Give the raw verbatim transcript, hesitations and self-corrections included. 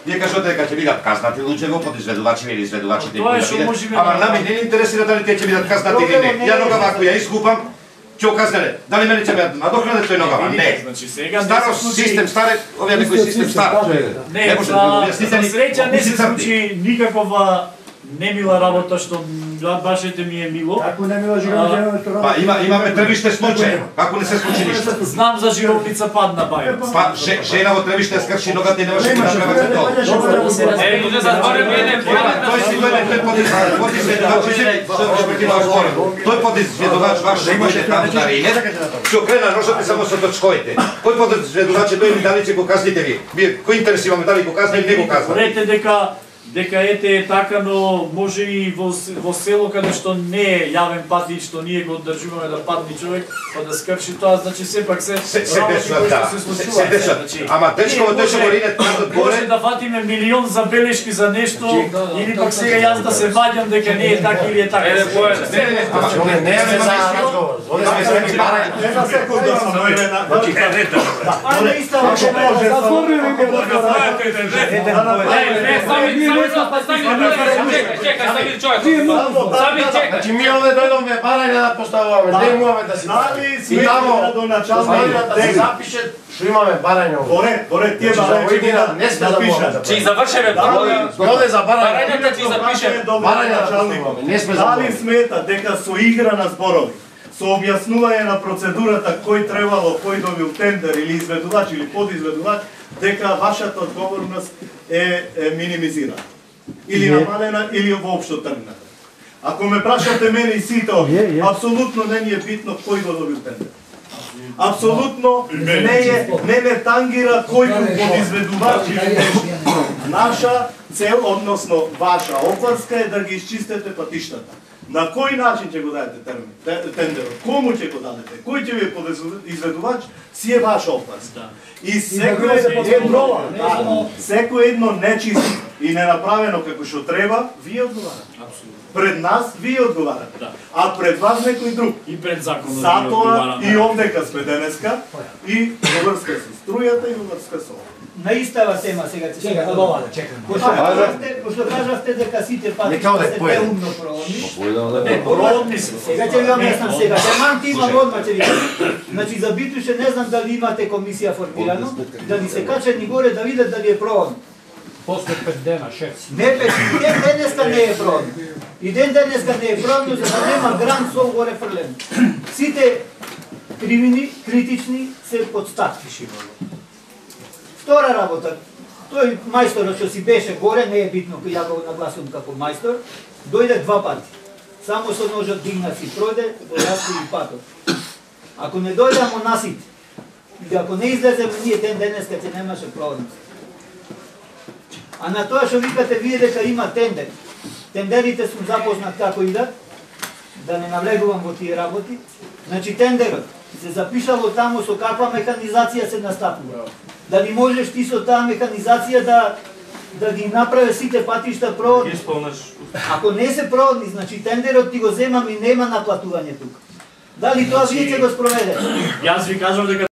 Вие кажете дека ќе бидат казнати луѓе во подизведувачи или изведувачите Тоа е кои што бидат. можеме. Ама нами не ни интересира дали тие ќе бидат казнати или не. Ја ногава ако ја изгубам, ќе оказале. Дали мене ќе ме надокнаде тој ногава? Не. Значи сега Старо систем, старе, овие некој систем стар. Не, може да го објасните ни. среќа не се случи никакова немила работа што башете ми е мило. Ако не мила жировница, Па има имаме тревиште случаи. Како не се случи ништо. Знам за жировница падна бај. Па жена во тревиште скрши ногата и не може да направи за тоа. Е, тука затворим еден Тој си дојде тој подизведувач, тој подизведувач ваш што дојде таму да рине, што крена ножот и само со точкоите. Кој подизведувач е тој дали ќе го казните ви? Вие кој интерес имаме дали го казна или не го казна? Рете дека дека ете е така, но може и во, во село каде што не е јавен пат и што ние го одржуваме да падне човек, па да скрши тоа, значи сепак се се се дешава, да. Се се дешава. Ама дечко тој што го рине таму горе. Може да фатиме милион забелешки за нешто или пак сега јас да се ваѓам дека не е така или е така. Еде поеде. не не е за разговор. Не за секунда само е на. Значи кажете. А не истава што може. Затворили го Чекай, чекай, сами човек. Сами чекай. Значи ми овде дојдовме барање да поставуваме, не имаме да си. Дали сметна до началникот да се запише што имаме барање овде. Боре, боре, тие барања не сме запишат. Чи завршеме Овде за барање. барањата ќе запишеме. Барање началникот. Не сме Дали смета дека со игра на зборови, со објаснување на процедурата кој требало, кој добил тендер или изведувач или подизведувач, дека вашата одговорност е, е минимизирана. Или намалена, или воопшто тргната. Ако ме прашате мене и сите овие, апсолутно не ни е битно кој го добил тендер. Апсолутно не е, не ме тангира кој го подизведувач или нешто. Наша цел, односно ваша опаска е да ги изчистете патиштата. На кој начин ќе го дадете тендерот? Кому ќе го дадете? Кој ќе ви е подизведувач? Си е ваша опаска. И секој едно, секој едно нечисто и ненаправено како што треба, вие одговарате. Пред нас вие одговарате. А пред вас некој друг. И пред законот. Затоа и овдека сме денеска и во врска со струјата и во врска со На истава тема сега ќе се говори. Пошто кажавте дека сите пати се преумно проводни. Не, проводни се. Сега ќе ви објаснам сега. Демант има одма ќе ви кажам. Значи за Битуше не знам дали имате комисија формирано, да ни се качат ни горе да видат дали е проводно. После пет дена, шест. Не пет, и ден денеска не е проводно. И ден денеска не е проводно, за да нема гран сол горе фрлен. Сите кривини, критични се подстатки. Втора работа, тој мајсторот што си беше горе, не е битно кој ја го нагласувам како мајстор, дојде два пати. Само со ножот дигна си пројде, дојасти и патот. Ако не дојде му насит, и ако не излеземе ние ден денеска ќе немаше проводност. А на тоа што викате вие дека има тендер, тендерите сум запознат како идат, да не навлегувам во тие работи, значи тендерот се запишало таму со каква механизација се настапува. Дали можеш ти со таа механизација да да ги направи сите патишта проводни? Ако не се проводни, значи тендерот ти го земам и нема наплатување тука. Дали тоа вие ќе го спроведете? Јас ви кажам дека